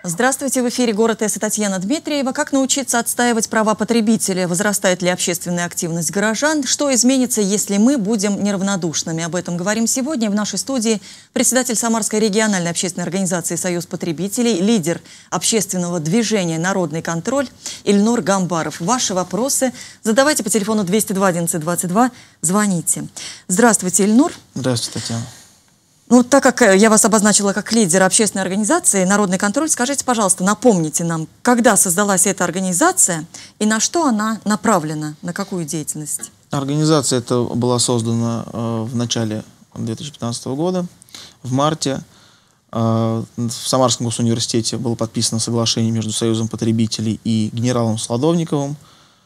Здравствуйте, в эфире «Город С» и Татьяна Дмитриева. Как научиться отстаивать права потребителя? Возрастает ли общественная активность горожан? Что изменится, если мы будем неравнодушными? Об этом говорим сегодня. В нашей студии председатель Самарской региональной общественной организации «Союз потребителей», лидер общественного движения «Народный контроль» Ильнур Гамбаров. Ваши вопросы задавайте по телефону 202 11 22, звоните. Здравствуйте, Ильнур. Здравствуйте, Татьяна. Ну, так как я вас обозначила как лидера общественной организации «Народный контроль», скажите, пожалуйста, напомните нам, когда создалась эта организация и на что она направлена, на какую деятельность? Организация эта была создана в начале 2015 года, в марте. В Самарском госуниверситете было подписано соглашение между Союзом потребителей и генералом Сладовниковым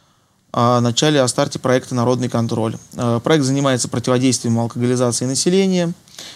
о старте проекта «Народный контроль». Проект занимается противодействием алкоголизации населения,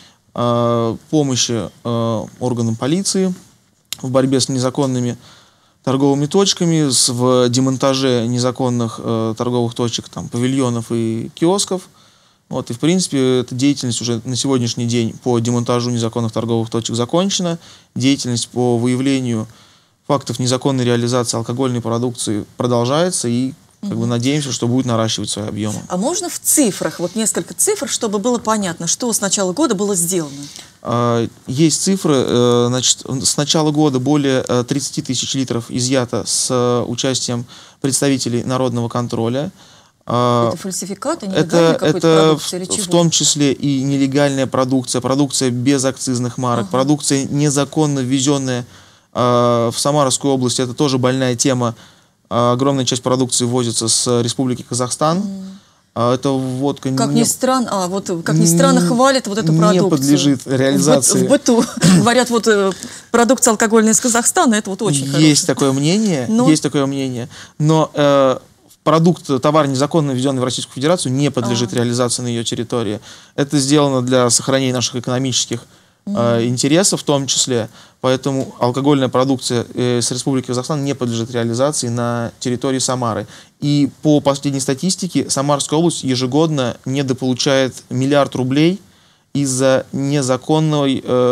помощи органам полиции в борьбе с незаконными торговыми точками, в демонтаже незаконных торговых точек, павильонов и киосков. И, в принципе, эта деятельность уже на сегодняшний день по демонтажу незаконных торговых точек закончена. Деятельность по выявлению фактов незаконной реализации алкогольной продукции продолжается, и надеемся, что будет наращивать свои объемы. А можно в цифрах, несколько цифр, чтобы было понятно, что с начала года было сделано? Есть цифры. С начала года более 30 тысяч литров изъято с участием представителей народного контроля. Это фальсификаты, нелегальная какой-то продукция или чего? В том числе и нелегальная продукция, продукция без акцизных марок, продукция незаконно ввезенная в Самарскую область. Это тоже больная тема. Огромная часть продукции ввозится с Республики Казахстан. Это водка... Как ни странно, хвалят эту продукцию. Не подлежит реализации. В быту говорят, продукция алкогольная из Казахстана, это очень хорошо. Есть такое мнение, но товар, незаконно ввезенный в Российскую Федерацию, не подлежит реализации на ее территории. Это сделано для сохранения наших экономических интересов в том числе, поэтому алкогольная продукция с Республики Казахстан не подлежит реализации на территории Самары. И по последней статистике Самарская область ежегодно недополучает 1 миллиард рублей из-за незаконного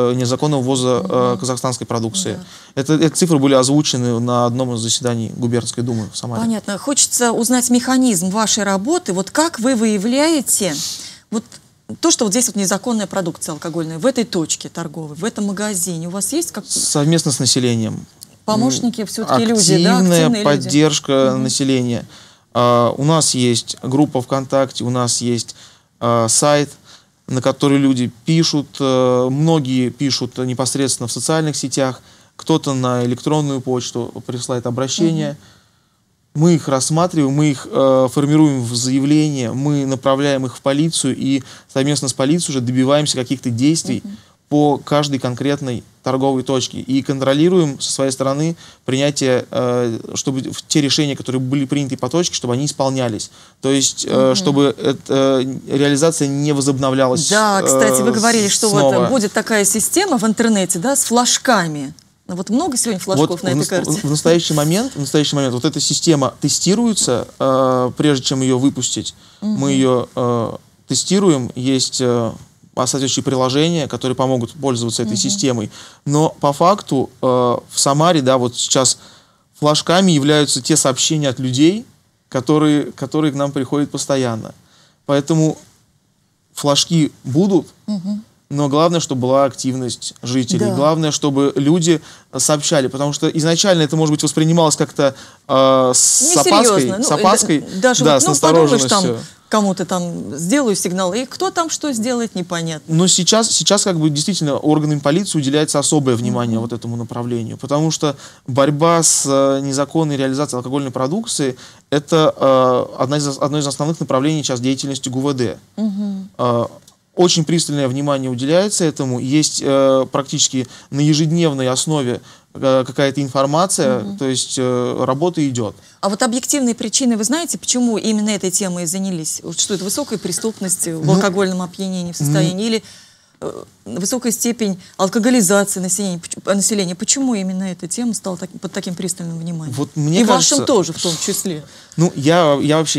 ввоза казахстанской продукции. Эти цифры были озвучены на одном из заседаний губернской думы в Самаре. Понятно. Хочется узнать механизм вашей работы. Как вы выявляете то, что здесь незаконная продукция алкогольная, в этой точке торговой, в этом магазине, у вас есть совместно с населением. Помощники все-таки люди, да? Активная поддержка населения. У нас есть группа ВКонтакте, у нас есть сайт, на который люди пишут. Многие пишут непосредственно в социальных сетях, кто-то на электронную почту присылает обращения. Мы их рассматриваем, мы их формируем в заявление, мы направляем их в полицию и совместно с полицией уже добиваемся каких-то действий по каждой конкретной торговой точке. И контролируем со своей стороны принятие, чтобы те решения, которые были приняты по точке, чтобы они исполнялись. То есть, чтобы реализация не возобновлялась. Да, кстати, вы говорили, что будет такая система в интернете, да, с флажками. Много сегодня флажков на этой карте? В настоящий момент эта система тестируется, прежде чем ее выпустить. Мы ее тестируем, есть соответствующие приложения, которые помогут пользоваться этой системой. Но по факту в Самаре, сейчас флажками являются те сообщения от людей, которые к нам приходят постоянно. Поэтому флажки будут. Но главное, чтобы была активность жителей. Да. Главное, чтобы люди сообщали. Потому что изначально это, может быть, воспринималось как-то с опаской, даже с настороженностью. Кому-то сделаю сигнал, и кто там что сделает, непонятно. Но сейчас действительно органам полиции уделяется особое внимание этому направлению. Потому что борьба с незаконной реализацией алкогольной продукции – это одно из основных направлений сейчас деятельности ГУВД. Очень пристальное внимание уделяется этому. Есть практически на ежедневной основе какая-то информация, то есть работа идет. А объективные причины, вы знаете, почему именно этой темой занялись? Что это высокая преступность в алкогольном опьянении, в состоянии, или высокая степень алкоголизации населения? Почему именно эта тема стала под таким пристальным вниманием? Мне кажется, вашим тоже в том числе. Я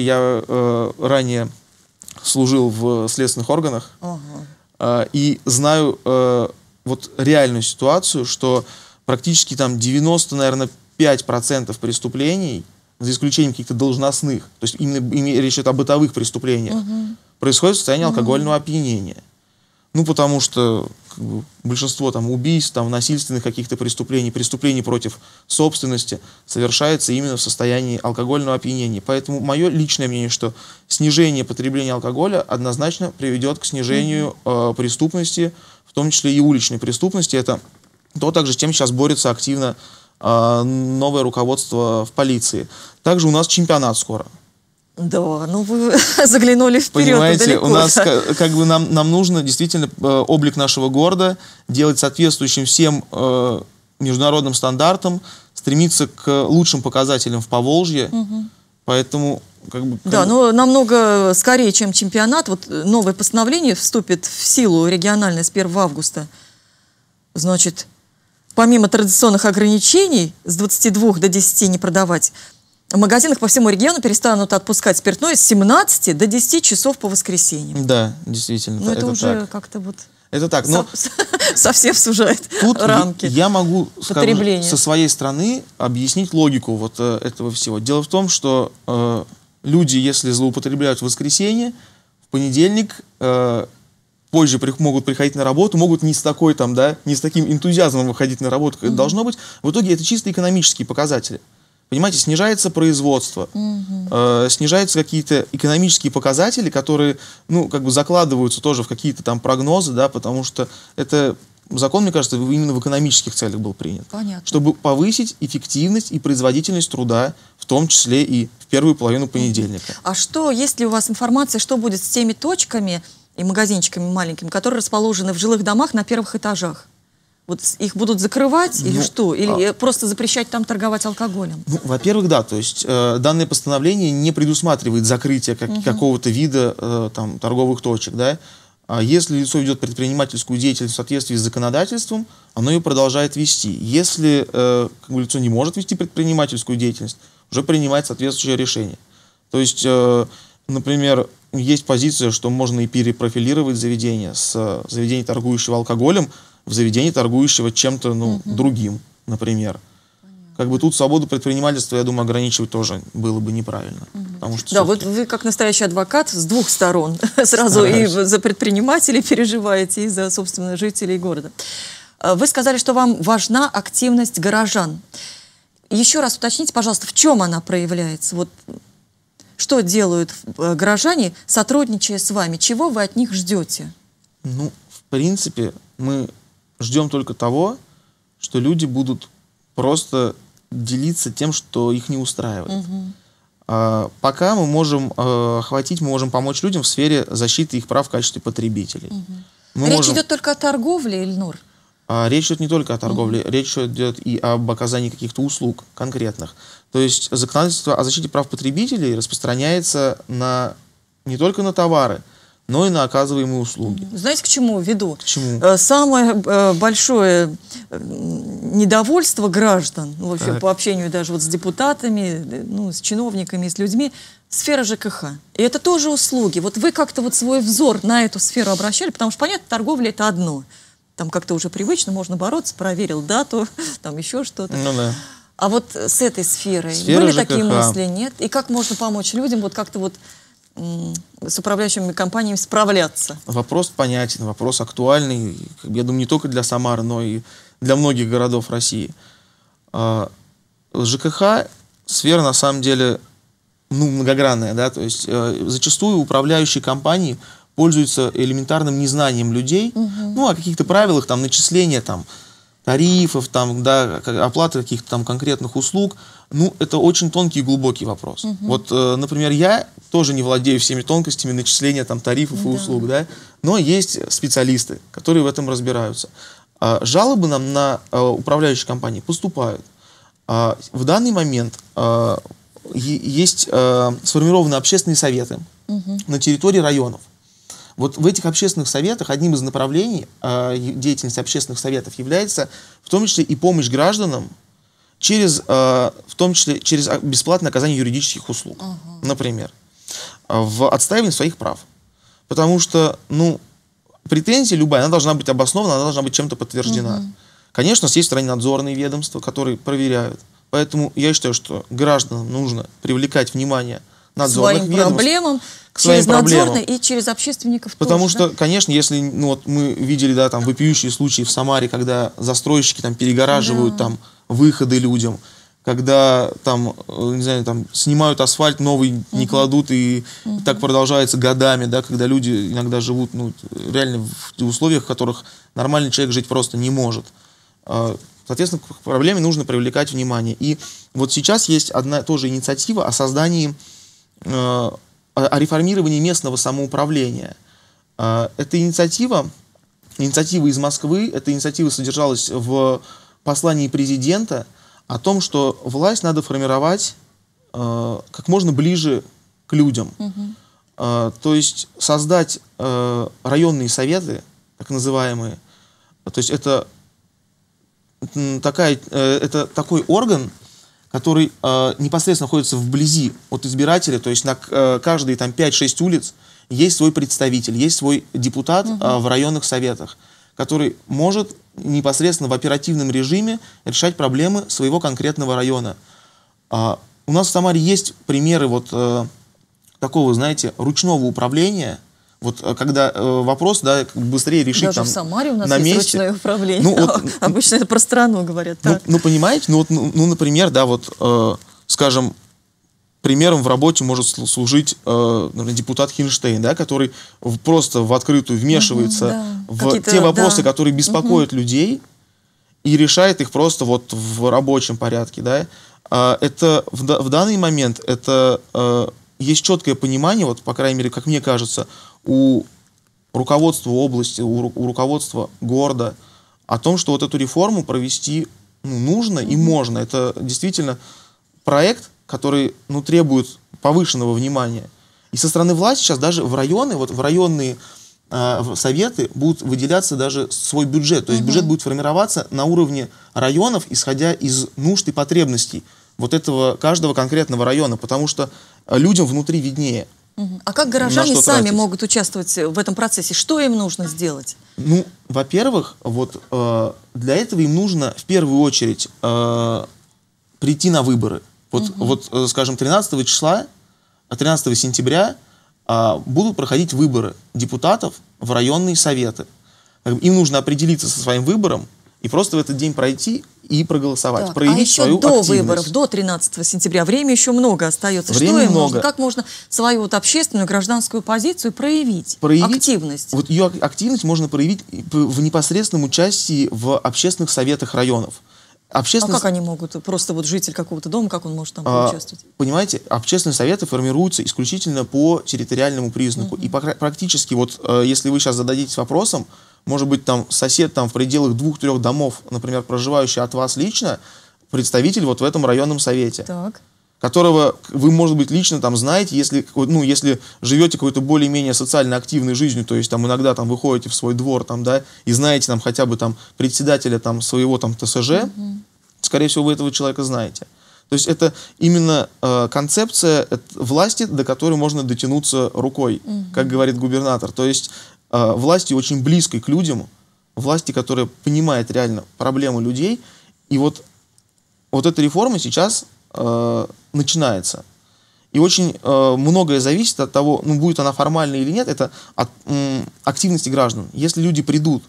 ранее служил в следственных органах и знаю реальную ситуацию, что практически там 90, наверное, 5% преступлений, за исключением каких-то должностных, то есть именно речь идет о бытовых преступлениях, происходит в состоянии алкогольного опьянения. Ну, потому что как бы, большинство там убийств, там, насильственных каких-то преступлений, преступлений против собственности совершается именно в состоянии алкогольного опьянения. Поэтому мое личное мнение, что снижение потребления алкоголя однозначно приведет к снижению преступности, в том числе и уличной преступности. Это то, также с чем сейчас борется активно новое руководство в полиции. Также у нас чемпионат скоро. Да, ну вы заглянули вперед. Понимаете, далеко. У нас как бы нам нужно действительно облик нашего города делать соответствующим всем международным стандартам, стремиться к лучшим показателям в Поволжье. Поэтому Да, но намного скорее, чем чемпионат. Вот новое постановление вступит в силу региональное с 1 августа. Значит, помимо традиционных ограничений с 22 до 10 не продавать, в магазинах по всему региону перестанут отпускать спиртное с 17 до 10 часов по воскресеньям. Да, действительно. Но это уже как-то вот это так, но совсем сужает тут рамки. Я могу, скажем, со своей стороны объяснить логику вот этого всего. Дело в том, что люди, если злоупотребляют в воскресенье, в понедельник позже могут приходить на работу, могут не с такой там, да, не с таким энтузиазмом выходить на работу, как это должно быть. В итоге это чисто экономические показатели. Понимаете, снижается производство, снижаются какие-то экономические показатели, которые, ну, как бы закладываются тоже в какие-то там прогнозы, да, потому что это закон, мне кажется, именно в экономических целях был принят. Понятно. Чтобы повысить эффективность и производительность труда, в том числе и в первую половину понедельника. А что, есть ли у вас информация, что будет с теми точками и магазинчиками маленькими, которые расположены в жилых домах на первых этажах? Вот их будут закрывать или что? Или просто запрещать там торговать алкоголем? Ну, во-первых, да, то есть данное постановление не предусматривает закрытие какого-то вида там, торговых точек, да. А если лицо ведет предпринимательскую деятельность в соответствии с законодательством, оно ее продолжает вести. Если как бы, лицо не может вести предпринимательскую деятельность, уже принимает соответствующее решение. То есть, например, есть позиция, что можно и перепрофилировать заведение с заведения, торгующего алкоголем, в заведении, торгующего чем-то, ну, другим, например. Как бы тут свободу предпринимательства, я думаю, ограничивать тоже было бы неправильно. Потому что да, вот вы как настоящий адвокат с двух сторон. Сразу и за предпринимателей переживаете, и за, собственно, жителей города. Вы сказали, что вам важна активность горожан. Еще раз уточните, пожалуйста, в чем она проявляется? Вот что делают горожане, сотрудничая с вами? Чего вы от них ждете? Ну, в принципе, мы ждем только того, что люди будут просто делиться тем, что их не устраивает. Пока мы можем охватить, мы можем помочь людям в сфере защиты их прав в качестве потребителей. Речь идет только о торговле, Ильнур? Речь идет не только о торговле, речь идет и об оказании каких-то услуг конкретных. То есть законодательство о защите прав потребителей распространяется не только на товары, но и на оказываемые услуги. Знаете, к чему веду? К чему? Самое большое недовольство граждан, вообще, по общению даже вот с депутатами, ну, с чиновниками, с людьми, сфера ЖКХ. И это тоже услуги. Вот вы как-то вот свой взор на эту сферу обращали, потому что, понятно, торговля — это одно. Там как-то уже привычно, можно бороться, проверил дату, там еще что-то. Ну да. А вот с этой сферой Сфера были ЖКХ. такие мысли, нет? И как можно помочь людям вот как-то вот с управляющими компаниями справляться? Вопрос понятен, вопрос актуальный, я думаю, не только для Самары, но и для многих городов России. ЖКХ сфера на самом деле многогранная, да, то есть зачастую управляющие компании пользуются элементарным незнанием людей, ну, о каких-то правилах, там, начисления, там, тарифов, там, да, оплаты каких-то там конкретных услуг. Ну, это очень тонкий и глубокий вопрос. Вот, например, я тоже не владею всеми тонкостями начисления там тарифов и услуг, да, но есть специалисты, которые в этом разбираются. Жалобы нам на управляющие компании поступают. В данный момент есть сформированы общественные советы на территории районов. Вот в этих общественных советах одним из направлений деятельности общественных советов является в том числе и помощь гражданам в том числе через бесплатное оказание юридических услуг, например, в отстаивании своих прав. Потому что, ну, претензия любая, она должна быть обоснована, она должна быть чем-то подтверждена. Конечно, у нас есть в стране надзорные ведомства, которые проверяют. Поэтому я считаю, что гражданам нужно привлекать внимание надзорных ведомств к своим проблемам, через надзорные и через общественников Потому тоже, что, да? конечно, если вот мы видели, да, там вопиющие случаи в Самаре, когда застройщики там перегораживают там выходы людям, когда там, не знаю, там снимают асфальт, новый не кладут, и так продолжается годами, да, когда люди иногда живут, ну, реально в условиях, в которых нормальный человек жить просто не может. Соответственно, к проблеме нужно привлекать внимание. И вот сейчас есть одна тоже инициатива о создании, о реформировании местного самоуправления. Эта инициатива из Москвы, эта инициатива содержалась в послании президента о том, что власть надо формировать как можно ближе к людям. То есть создать районные советы, так называемые. То есть это такой орган, который непосредственно находится вблизи от избирателя, то есть на каждые там 5-6 улиц есть свой представитель, есть свой депутат в районных советах, который может непосредственно в оперативном режиме решать проблемы своего конкретного района. У нас в Самаре есть примеры вот такого, знаете, ручного управления. Вот когда вопрос, да, быстрее решить даже там в Самаре у нас на есть месте. ручное управление. Ну, вот, обычно это про страну говорят. Ну, понимаете, например, да, вот, скажем, примером в работе может служить, например, депутат Хинштейн, да, который просто в открытую вмешивается в те вопросы, которые беспокоят людей, и решает их просто вот в рабочем порядке, да. Это в данный момент это есть четкое понимание, вот, по крайней мере, как мне кажется, у руководства области, у руководства города о том, что вот эту реформу провести нужно и можно. Это действительно проект, который требует повышенного внимания. И со стороны власти сейчас даже в районы, вот в районные советы будут выделяться даже свой бюджет. То есть бюджет будет формироваться на уровне районов, исходя из нужд и потребностей вот этого каждого конкретного района, потому что людям внутри виднее. А как горожане сами могут участвовать в этом процессе? Что им нужно сделать? Ну, во-первых, вот для этого им нужно в первую очередь прийти на выборы. Вот, скажем, 13 сентября будут проходить выборы депутатов в районные советы. Им нужно определиться со своим выбором и просто в этот день пройти и проголосовать, проявить свою активность. До выборов, до 13 сентября, время еще много остается. Что им нужно? Как можно свою вот общественную гражданскую позицию проявить? Активность. Вот ее активность можно проявить в непосредственном участии в общественных советах районов. А как они могут? Просто вот житель какого-то дома, как он может там поучаствовать? Понимаете, общественные советы формируются исключительно по территориальному признаку. И практически, вот если вы сейчас зададитесь вопросом, может быть, там сосед там в пределах 2-3 домов, например, проживающий от вас лично, представитель вот в этом районном совете, которого вы, может быть, лично там знаете, если живете какой-то более-менее социально активной жизнью, то есть там иногда там выходите в свой двор, там, да, и знаете там хотя бы там председателя там своего там ТСЖ, скорее всего, вы этого человека знаете. То есть это именно концепция власти, до которой можно дотянуться рукой, как говорит губернатор. То есть власти очень близкой к людям, власти, которая понимает реально проблемы людей. И вот эта реформа сейчас начинается. И очень многое зависит от того, будет она формальной или нет, это от активности граждан. Если люди придут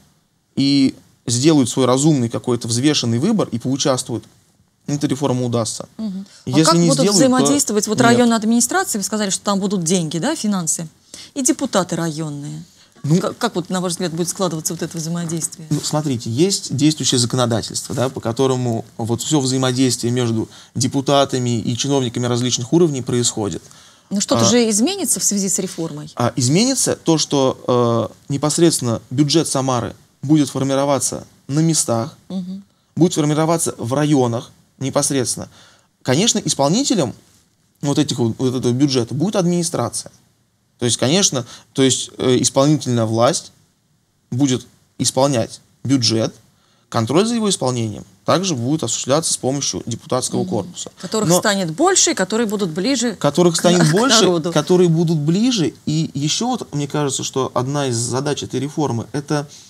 и сделают свой разумный какой-то взвешенный выбор и поучаствуют, эта реформа удастся. Если как не будут взаимодействовать вот районные администрации, вы сказали, что там будут деньги, да, финансы, и депутаты районные? Как вот, на ваш взгляд, будет складываться вот это взаимодействие? Смотрите, есть действующее законодательство, да, по которому вот все взаимодействие между депутатами и чиновниками различных уровней происходит. Но что-то же изменится в связи с реформой? Изменится то, что непосредственно бюджет Самары будет формироваться на местах, будет формироваться в районах непосредственно. Конечно, исполнителем вот этого бюджета будет администрация. То есть, конечно, исполнительная власть будет исполнять бюджет, контроль за его исполнением также будет осуществляться с помощью депутатского корпуса. Которых станет больше, и которые будут ближе народу. Которые будут ближе. И еще вот, мне кажется, что одна из задач этой реформы – это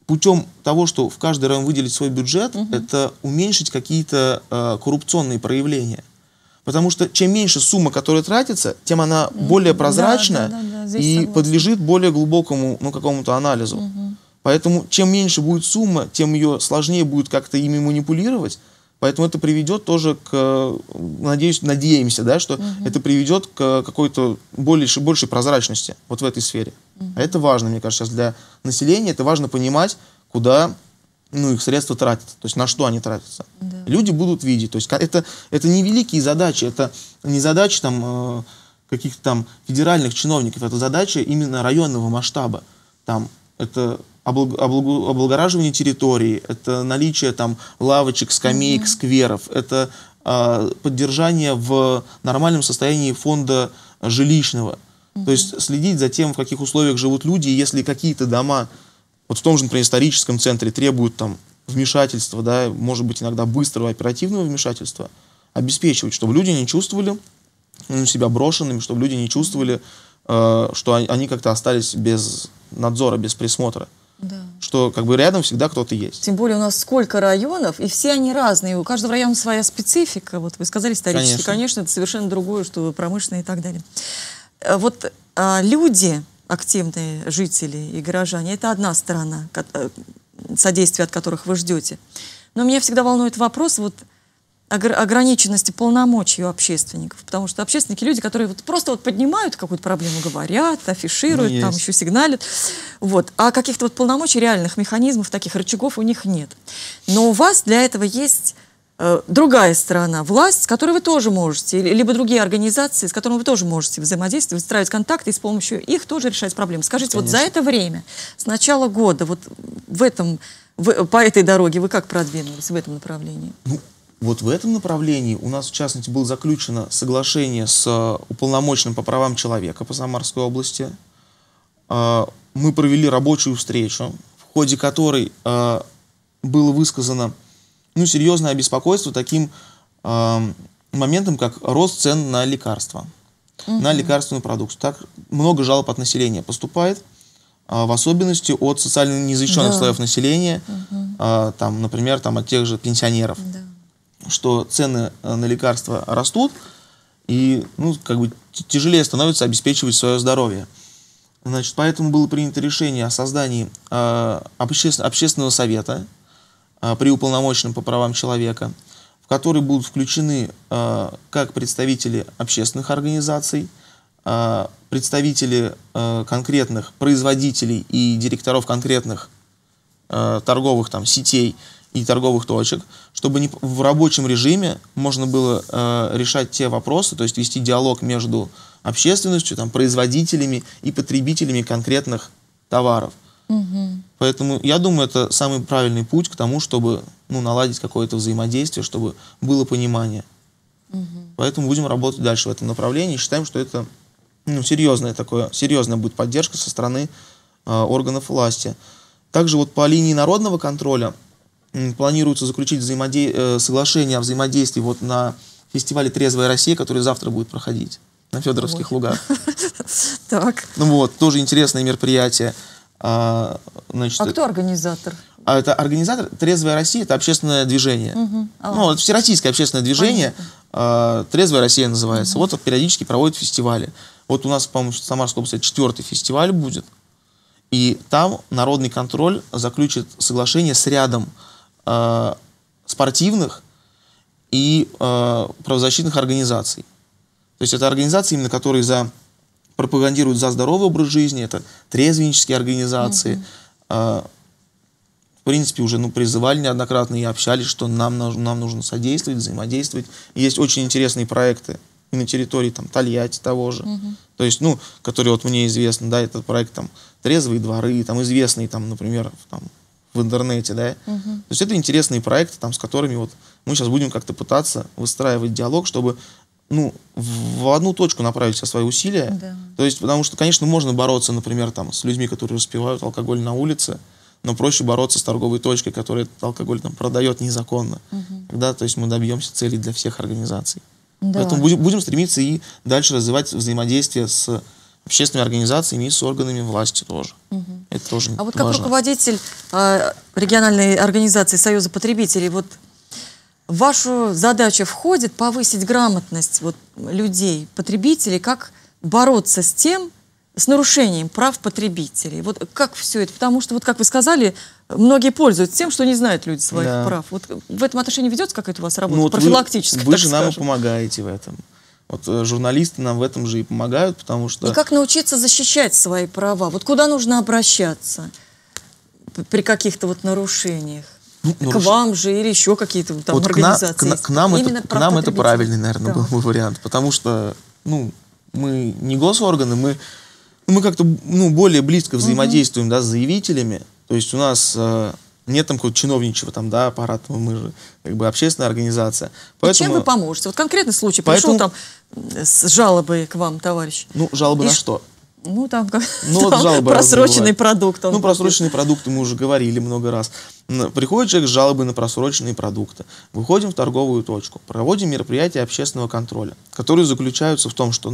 путем того, что в каждый район выделить свой бюджет, это уменьшить какие-то коррупционные проявления. Потому что чем меньше сумма, которая тратится, тем она более прозрачна и подлежит более глубокому какому-то анализу. Поэтому чем меньше будет сумма, тем ее сложнее будет как-то ими манипулировать. Поэтому это приведет тоже к, надеемся, да, что это приведет к какой-то большей прозрачности вот в этой сфере. А это важно, мне кажется, сейчас для населения. Это важно понимать, куда их средства тратятся, то есть на что они тратятся. Да. Люди будут видеть. То есть это не великие задачи, это не задачи там, каких-то там федеральных чиновников, это задача именно районного масштаба. Там, это облагораживание территории, это наличие там лавочек, скамеек, скверов, это поддержание в нормальном состоянии фонда жилищного. То есть следить за тем, в каких условиях живут люди, и если какие-то дома, вот в том же, например, историческом центре требуют там вмешательства, да, может быть, иногда быстрого оперативного вмешательства, обеспечивать, чтобы люди не чувствовали себя брошенными, чтобы люди не чувствовали, что они как-то остались без надзора, без присмотра. Да. Что как бы рядом всегда кто-то есть. Тем более у нас сколько районов, и все они разные. У каждого района своя специфика. Вот вы сказали исторически, конечно, это совершенно другое, что промышленное и так далее. Вот люди, активные жители и горожане, это одна сторона, содействия от которых вы ждете. Но меня всегда волнует вопрос ограниченности полномочий у общественников. Потому что общественники — люди, которые просто поднимают какую-то проблему, говорят, афишируют, там еще сигналят. А каких-то полномочий, реальных механизмов, таких рычагов у них нет. Но у вас для этого есть другая сторона, власть, с которой вы тоже можете, либо другие организации, с которыми вы тоже можете взаимодействовать, выстраивать контакты и с помощью их тоже решать проблемы. Скажите, вот за это время, с начала года, по этой дороге вы как продвинулись в этом направлении? Вот в этом направлении у нас, в частности, было заключено соглашение с уполномоченным по правам человека по Самарской области. Мы провели рабочую встречу, в ходе которой было высказано серьезное беспокойство таким моментом, как рост цен на лекарства, на лекарственную продукцию. Так много жалоб от населения поступает, в особенности от социально незащищенных слоев населения, там, например, от тех же пенсионеров. Что цены на лекарства растут, и тяжелее становится обеспечивать свое здоровье. Значит, поэтому было принято решение о создании общественного совета при уполномоченном по правам человека, в который будут включены как представители общественных организаций, представители конкретных производителей и директоров конкретных торговых сетей и торговых точек, чтобы в рабочем режиме можно было решать те вопросы, то есть вести диалог между общественностью, производителями и потребителями конкретных товаров. Поэтому я думаю, это самый правильный путь к тому, чтобы наладить какое-то взаимодействие, чтобы было понимание. Поэтому будем работать дальше в этом направлении. Считаем, что это серьезная будет поддержка со стороны органов власти. Также по линии народного контроля планируется заключить соглашение о взаимодействии на фестивале «Трезвая Россия», который завтра будет проходить на Федоровских лугах. Тоже интересное мероприятие. Кто организатор? Это организатор «Трезвая Россия», это общественное движение. Это всероссийское общественное движение. «Трезвая Россия» называется. Периодически проводят фестивали. У нас, по-моему, в Самарской области 4-й фестиваль будет. И там народный контроль заключит соглашение с рядом спортивных и правозащитных организаций. То есть это организации, именно которые пропагандируют за здоровый образ жизни, это трезвеннические организации. В принципе, уже призывали неоднократно и общались, что нам нужно содействовать, взаимодействовать. И есть очень интересные проекты и на территории Тольятти того же. То есть, который мне известно, да, этот проект «Трезвые дворы», известный, например, в интернете, да. То есть это интересные проекты, с которыми мы сейчас будем как-то пытаться выстраивать диалог, чтобы в одну точку направить все свои усилия. Да. То есть, потому что, конечно, можно бороться, например, с людьми, которые распивают алкоголь на улице, но проще бороться с торговой точкой, которая этот алкоголь продает незаконно. Тогда, то есть, мы добьемся целей для всех организаций. Да. Поэтому будем стремиться и дальше развивать взаимодействие с общественными организациями и с органами власти тоже. Это тоже А вот важно. как руководитель региональной организации Союза потребителей, вот в вашу задачу входит повысить грамотность вот, людей, потребителей, как бороться с тем, с нарушением прав потребителей. Вот как все это? Потому что, вот как вы сказали, многие пользуются тем, что не знают люди своих прав. Вот в этом отношении ведется какая-то у вас работа? Вот профилактическая, вы же так нам и скажем. помогаете в этом. Вот журналисты нам в этом же и помогают, потому что... И как научиться защищать свои права? Вот куда нужно обращаться при каких-то вот нарушениях? К вам же или еще какие-то там вот организации? К нам это правильный, наверное, был бы вариант, потому что мы не госорганы, мы как-то более близко взаимодействуем, да, с заявителями. То есть у нас нет там какого-то чиновничьего там, да, аппарата, мы же как бы общественная организация. Поэтому... Чем вы поможете? Вот конкретный случай, пришел там с жалобой к вам, товарищ. Ну, жалобы на что? Ну, там, вот жалобы просроченный продукт. Ну, просроченные продукты мы уже говорили много раз. Приходит человек с жалобой на просроченные продукты. Выходим в торговую точку, проводим мероприятия общественного контроля, которые заключаются в том, что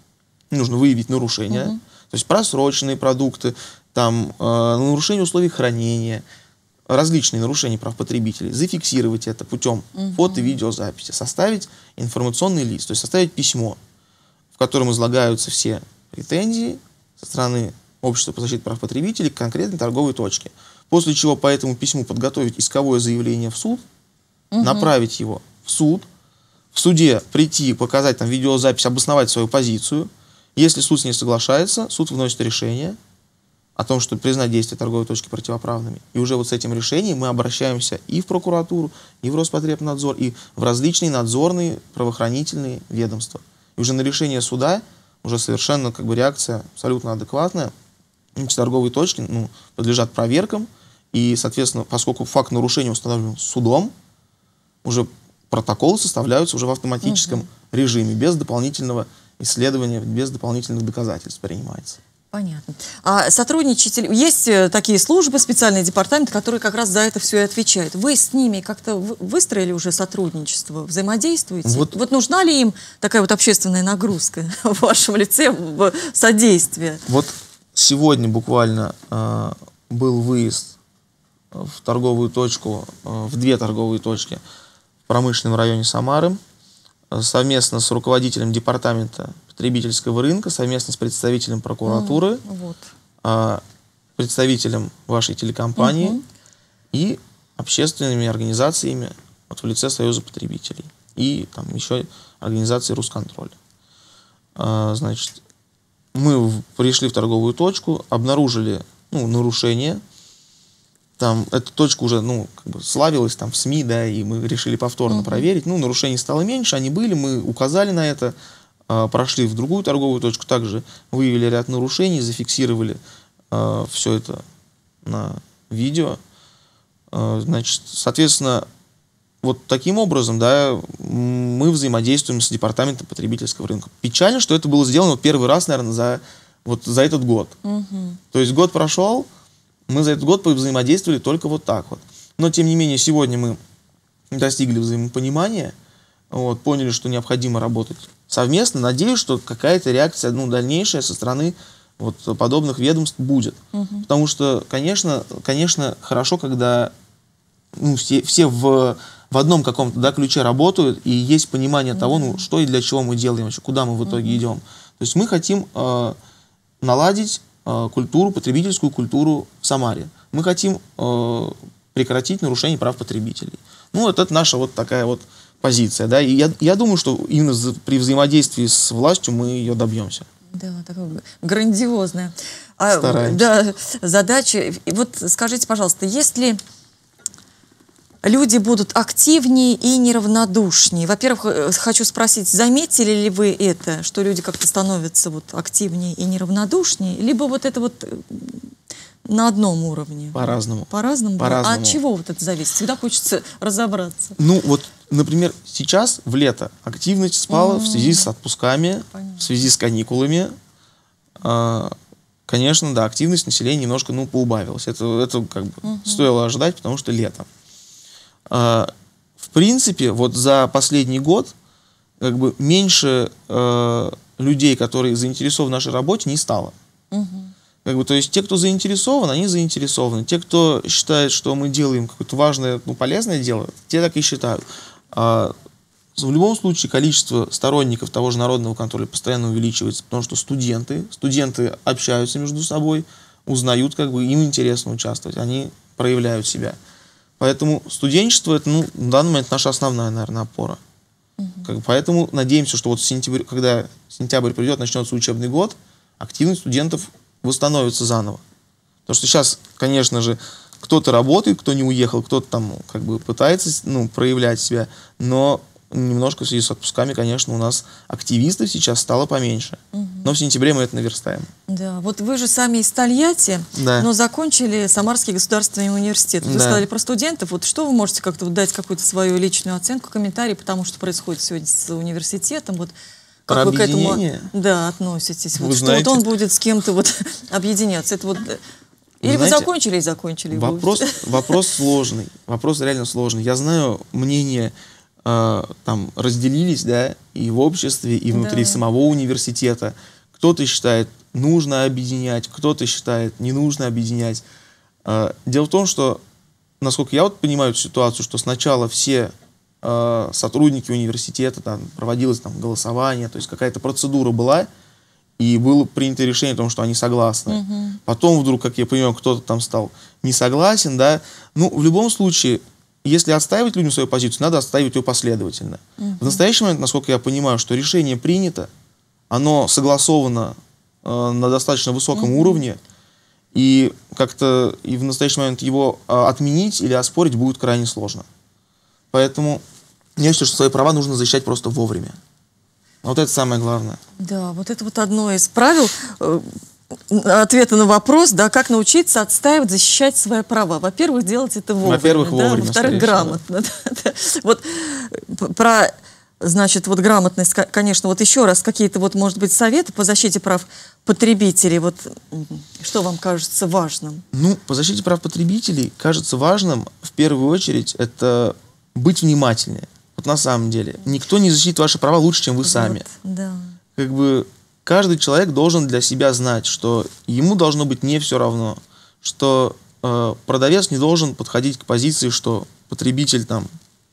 нужно выявить нарушения, то есть просроченные продукты, там, нарушение условий хранения, различные нарушения прав потребителей, зафиксировать это путем фото- и видеозаписи, составить информационный лист, то есть составить письмо, в котором излагаются все претензии со стороны общества по защите прав потребителей к конкретной торговой точке. После чего по этому письму подготовить исковое заявление в суд, направить его в суд, в суде прийти, показать там видеозапись, обосновать свою позицию. Если суд с ней соглашается, суд вносит решение о том, что признать действия торговой точки противоправными. И уже вот с этим решением мы обращаемся и в прокуратуру, и в Роспотребнадзор, и в различные надзорные правоохранительные ведомства. И уже на решение суда уже совершенно как бы реакция абсолютно адекватная. Эти торговые точки подлежат проверкам, и, соответственно, поскольку факт нарушения установлен судом, уже протоколы составляются уже в автоматическом режиме, без дополнительного исследования, без дополнительных доказательств принимается. Понятно. А сотрудничаете, есть такие службы, специальные департаменты, которые как раз за это все и отвечают. Вы с ними как-то выстроили уже сотрудничество, взаимодействуете? Вот нужна ли им такая вот общественная нагрузка в вашем лице, в содействие? Вот сегодня буквально был выезд в торговую точку, в две торговые точки в промышленном районе Самары, совместно с руководителем департамента потребительского рынка, совместно с представителем прокуратуры, представителем вашей телекомпании и общественными организациями в лице Союза потребителей и там еще организации Русконтроль. Значит, мы пришли в торговую точку, обнаружили нарушение. Там эта точка уже как бы славилась там в СМИ, да, и мы решили повторно проверить. Нарушений стало меньше, они были, мы указали на это, прошли в другую торговую точку, также выявили ряд нарушений, зафиксировали все это на видео. Значит, соответственно, вот таким образом, да, мы взаимодействуем с департаментом потребительского рынка. Печально, что это было сделано первый раз, наверное, за этот год. То есть год прошел, мы за этот год взаимодействовали только вот так вот. Но, тем не менее, сегодня мы достигли взаимопонимания, поняли, что необходимо работать совместно. Надеюсь, что какая-то реакция дальнейшая со стороны подобных ведомств будет. Потому что, конечно, хорошо, когда все в одном каком-то ключе работают, и есть понимание того, что и для чего мы делаем, вообще, куда мы в итоге идем. То есть мы хотим наладить потребительскую культуру в Самаре. Мы хотим прекратить нарушение прав потребителей. Это наша вот такая вот позиция. Да? И я думаю, что именно при взаимодействии с властью мы ее добьемся. Да, такая грандиозная задача. И вот скажите, пожалуйста, если люди будут активнее и неравнодушнее. Во-первых, хочу спросить, заметили ли вы это, что люди как-то становятся активнее и неравнодушнее, либо это на одном уровне? По-разному. По-разному? А от чего это зависит? Всегда хочется разобраться. Например, сейчас в лето активность спала в связи с отпусками, в связи с каникулами. Конечно, да, активность населения немножко поубавилась. Это как бы стоило ожидать, потому что лето. В принципе, за последний год как бы меньше людей, которые заинтересованы в нашей работе, не стало. Как бы, то есть те, кто заинтересован, они заинтересованы. Те, кто считает, что мы делаем какое-то важное, полезное дело, те так и считают. В любом случае количество сторонников того же народного контроля постоянно увеличивается, потому что студенты общаются между собой, узнают, как бы им интересно участвовать, они проявляют себя. Поэтому студенчество — это, в данный момент наша основная, наверное, опора. Поэтому надеемся, что вот когда сентябрь придет, начнется учебный год, активность студентов восстановится заново. Потому что сейчас, конечно же, кто-то работает, кто не уехал, кто-то там как бы пытается проявлять себя, но немножко в связи с отпусками, конечно, у нас активистов сейчас стало поменьше. Но в сентябре мы это наверстаем. Да, вот вы же сами из Тольятти, но закончили Самарский государственный университет. Вы сказали про студентов. Вот что вы можете как-то дать какую-то свою личную оценку, комментарий, потому что происходит сегодня с университетом? Вот как вы к этому относитесь? Вот, что вот он будет с кем-то объединяться? Это или вы закончили и закончили? Вопрос сложный. Вопрос реально сложный. Я знаю, мнения там разделились, да, и в обществе, и внутри самого университета. Кто-то считает, нужно объединять, кто-то считает, не нужно объединять. Дело в том, что, насколько я понимаю эту ситуацию, что сначала все сотрудники университета, там проводилось голосование, то есть какая-то процедура была, и было принято решение о том, что они согласны. Потом вдруг, как я понимаю, кто-то там стал не согласен, да. Ну, в любом случае, если отстаивать людям свою позицию, надо отстаивать ее последовательно. В настоящий момент, насколько я понимаю, что решение принято, оно согласовано на достаточно высоком уровне, и как-то в настоящий момент его отменить или оспорить будет крайне сложно. Поэтому я считаю, что свои права нужно защищать просто вовремя. Вот это самое главное. Да, вот это вот одно из правил ответа на вопрос, да, как научиться отстаивать, защищать свои права. Во-первых, делать это вовремя. Во-первых, вовремя. Во-вторых, грамотно. Вот про, значит, вот грамотность, конечно, вот еще раз, какие-то вот, может быть, советы по защите прав потребителей, вот что вам кажется важным? Ну, по защите прав потребителей кажется важным, в первую очередь, это быть внимательнее. Вот на самом деле. Никто не защитит ваши права лучше, чем вы сами. Да. Как бы каждый человек должен для себя знать, что ему должно быть не все равно, что продавец не должен подходить к позиции, что потребитель там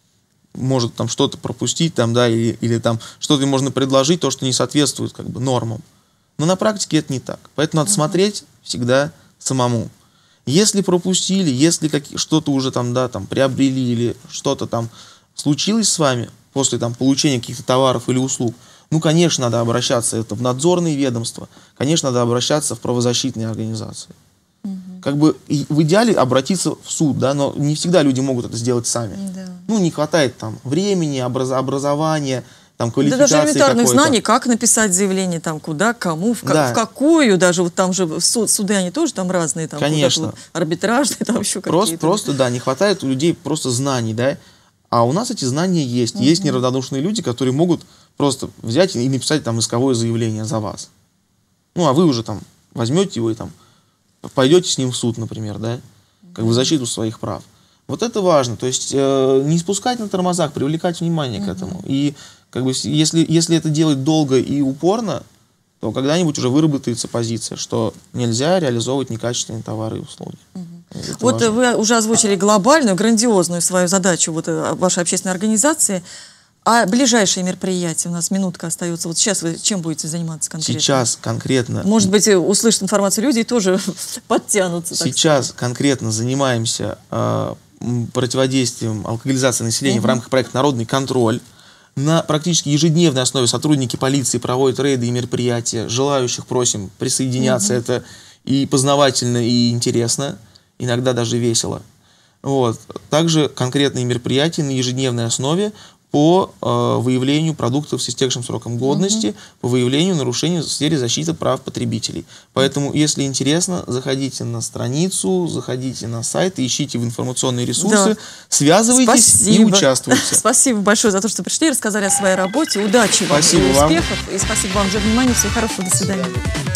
может там что-то пропустить, там, да, или там что-то можно предложить, то, что не соответствует как бы нормам. Но на практике это не так. Поэтому надо смотреть всегда самому. Если пропустили, если что-то уже там, да, там приобрели или что-то там случилось с вами после там получения каких-то товаров или услуг, ну, конечно, надо обращаться в надзорные ведомства, конечно, надо обращаться в правозащитные организации. Как бы в идеале обратиться в суд, да, но не всегда люди могут это сделать сами. Ну, не хватает там времени, образования, там, квалификации. Да даже элементарных знаний, как написать заявление, там, куда, кому, в какую, даже вот там же суды, они тоже там разные, там, конечно. Вот, арбитражные, там еще какие-то. Просто, да, не хватает у людей просто знаний, да, а у нас эти знания есть. Есть неравнодушные люди, которые могут просто взять и написать там исковое заявление за вас. Ну, а вы уже там возьмете его и там пойдете с ним в суд, например, да, как бы в защиту своих прав. Вот это важно, то есть не спускать на тормозах, привлекать внимание к этому. И как бы если это делать долго и упорно, то когда-нибудь уже выработается позиция, что нельзя реализовывать некачественные товары и услуги. Вот важно. Вы уже озвучили глобальную, грандиозную свою задачу вот, вашей общественной организации. А ближайшие мероприятия, у нас минутка остается. Вот сейчас вы чем будете заниматься конкретно? Сейчас конкретно. Может быть, услышат информацию люди и тоже подтянутся. Сейчас конкретно занимаемся противодействием алкоголизации населения в рамках проекта «Народный контроль». На практически ежедневной основе сотрудники полиции проводят рейды и мероприятия. Желающих просим присоединяться. Это и познавательно, и интересно. Иногда даже весело. Вот. Также конкретные мероприятия на ежедневной основе по выявлению продуктов с истекшим сроком годности, по выявлению нарушений в сфере защиты прав потребителей. Поэтому, если интересно, заходите на страницу, заходите на сайт, ищите в информационные ресурсы, связывайтесь и участвуйте. Спасибо большое за то, что пришли, рассказали о своей работе. Удачи вам и успехов. И спасибо вам за внимание. Всего хорошего. До свидания.